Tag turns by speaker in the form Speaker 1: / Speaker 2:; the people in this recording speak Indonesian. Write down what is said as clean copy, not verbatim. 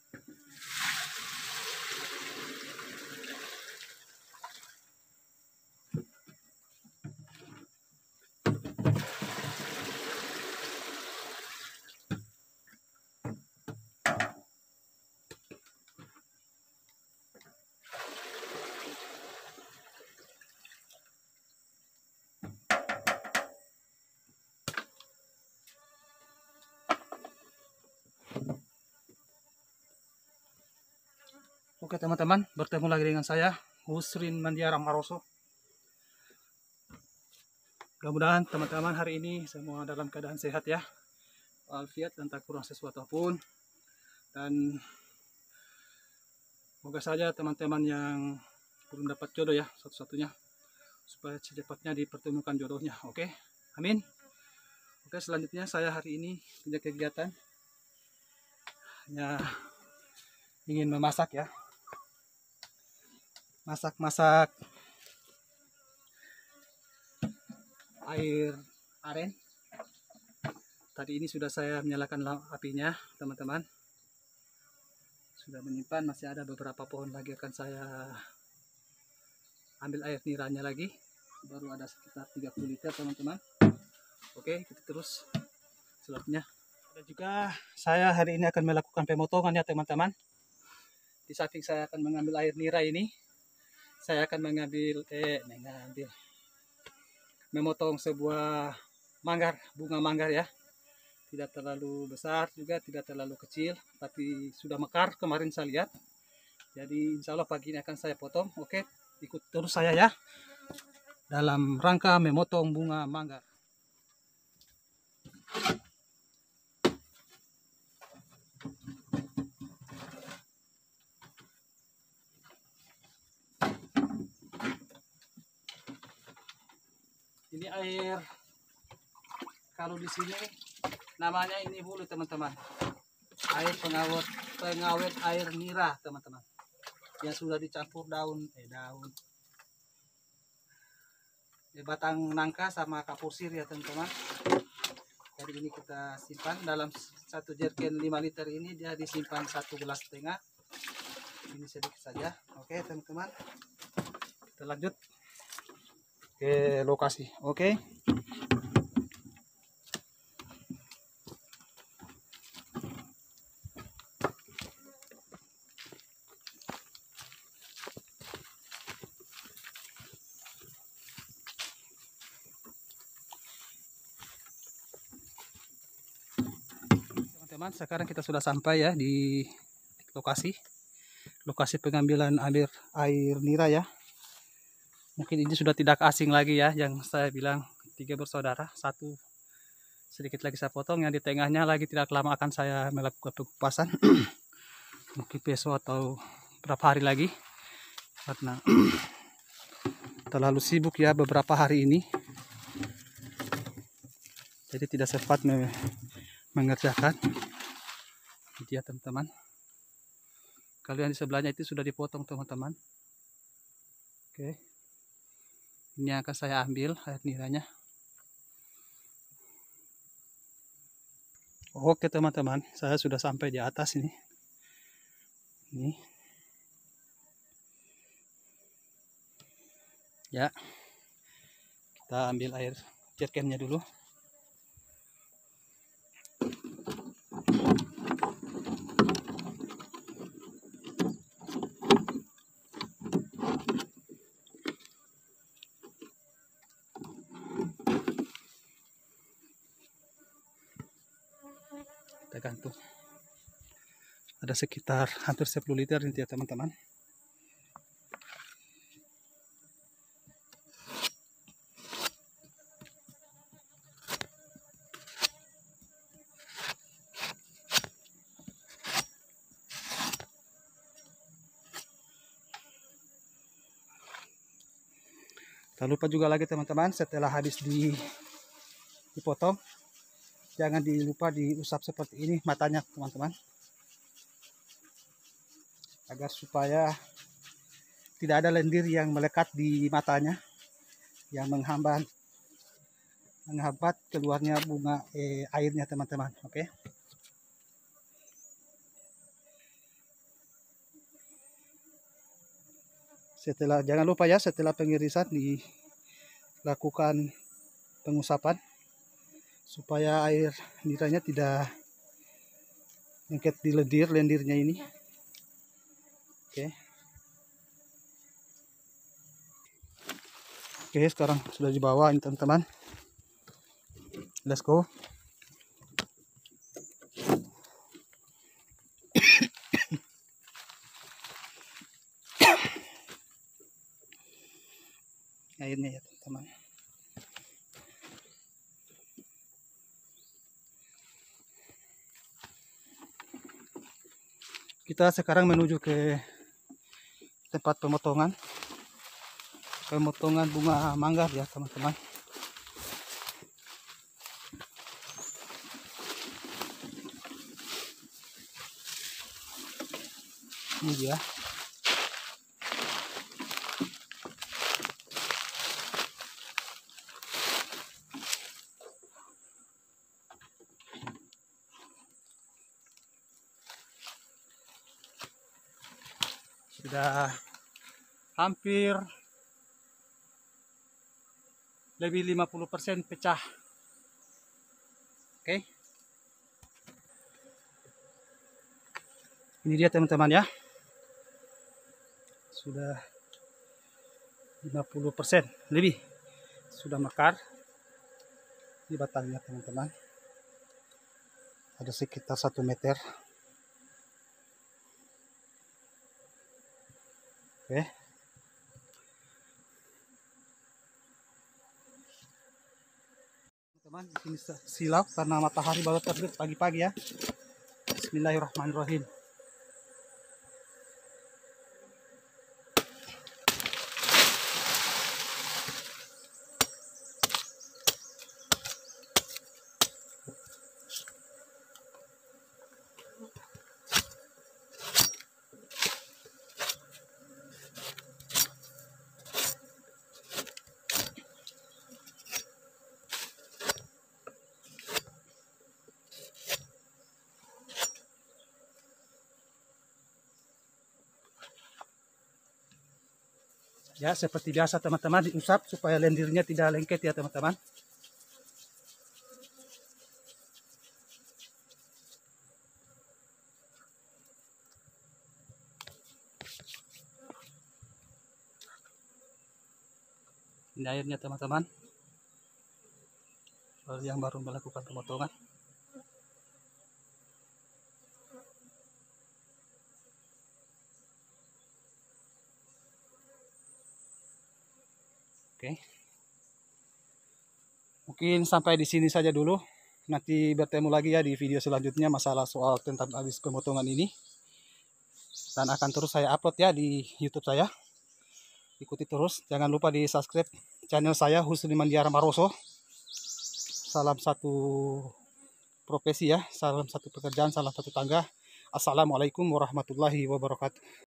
Speaker 1: Oke teman-teman, bertemu lagi dengan saya Husrin Mandiara Maroso. Mudah-mudahan teman-teman hari ini semua dalam keadaan sehat ya, walafiat dan tak kurang sesuatu pun. Dan semoga saja teman-teman yang belum dapat jodoh ya, satu-satunya supaya secepatnya dipertemukan jodohnya. Oke, amin. Oke, selanjutnya saya hari ini punya kegiatan hanya ingin memasak ya. Masak air aren. Tadi ini sudah saya menyalakan apinya teman-teman, sudah menyimpan, masih ada beberapa pohon lagi akan saya ambil air niranya lagi, baru ada sekitar 30 liter teman-teman. Oke, kita terus selanjutnya. Dan juga saya hari ini akan melakukan pemotongan ya teman-teman. Di samping saya akan mengambil air nira ini, saya akan memotong sebuah manggar, bunga manggar ya. Tidak terlalu besar juga, tidak terlalu kecil, tapi sudah mekar kemarin saya lihat. Jadi insya Allah pagi ini akan saya potong. Oke, ikut terus saya ya dalam rangka memotong bunga manggar. Ini air, kalau di sini namanya ini bulu teman-teman, air pengawet air nira teman-teman, yang sudah dicampur batang nangka sama kapur sirih ya teman-teman. Jadi ini kita simpan dalam satu jerken 5 liter ini, dia disimpan 1,5 gelas. Ini sedikit saja. Oke teman-teman, kita lanjut ke lokasi. Oke. Teman-teman, sekarang kita sudah sampai ya di lokasi pengambilan air nira ya. Mungkin ini sudah tidak asing lagi ya, yang saya bilang 3 bersaudara, satu sedikit lagi saya potong, yang di tengahnya lagi tidak lama akan saya melakukan pengupasan. Mungkin besok atau berapa hari lagi, karena terlalu sibuk ya beberapa hari ini, jadi tidak sempat mengerjakan. Ini dia teman-teman, kalau yang di sebelahnya itu sudah dipotong teman-teman. Oke, ini akan saya ambil air niranya. Oke teman-teman, saya sudah sampai di atas ini. Ini ya, kita ambil air jerkennya dulu. Kita gantung, ada sekitar hampir 10 liter ini ya teman-teman. Tak lupa juga lagi teman-teman, setelah habis dipotong, jangan lupa diusap seperti ini matanya teman-teman, agar supaya tidak ada lendir yang melekat di matanya yang menghambat keluarnya bunga airnya teman-teman. Oke. Jangan lupa ya, setelah pengirisan dilakukan pengusapan supaya air niranya tidak lengket di lendirnya ini. Oke, sekarang sudah dibawa ini teman-teman. Let's go. Airnya ya teman-teman. Kita sekarang menuju ke tempat pemotongan bunga mangga ya teman-teman. Ini dia. Sudah hampir lebih 50% pecah. Oke. Ini dia teman-teman ya. Sudah 50% lebih. Sudah mekar. Ini batangnya teman-teman. Ada sekitar 1 meter. Oke. Teman, di sini silau karena matahari baru terbit pagi-pagi ya. Bismillahirrahmanirrahim. Ya, seperti biasa teman-teman, diusap supaya lendirnya tidak lengket ya teman-teman. Ini airnya teman-teman. Yang baru melakukan pemotongan. Oke. Mungkin sampai di sini saja dulu. Nanti bertemu lagi ya di video selanjutnya masalah soal tentang habis pemotongan ini. Dan akan terus saya upload ya di YouTube saya. Ikuti terus. Jangan lupa di subscribe channel saya Husni Mandiara Maroso. Salam satu profesi ya. Salam satu pekerjaan, salam satu tangga. Assalamualaikum warahmatullahi wabarakatuh.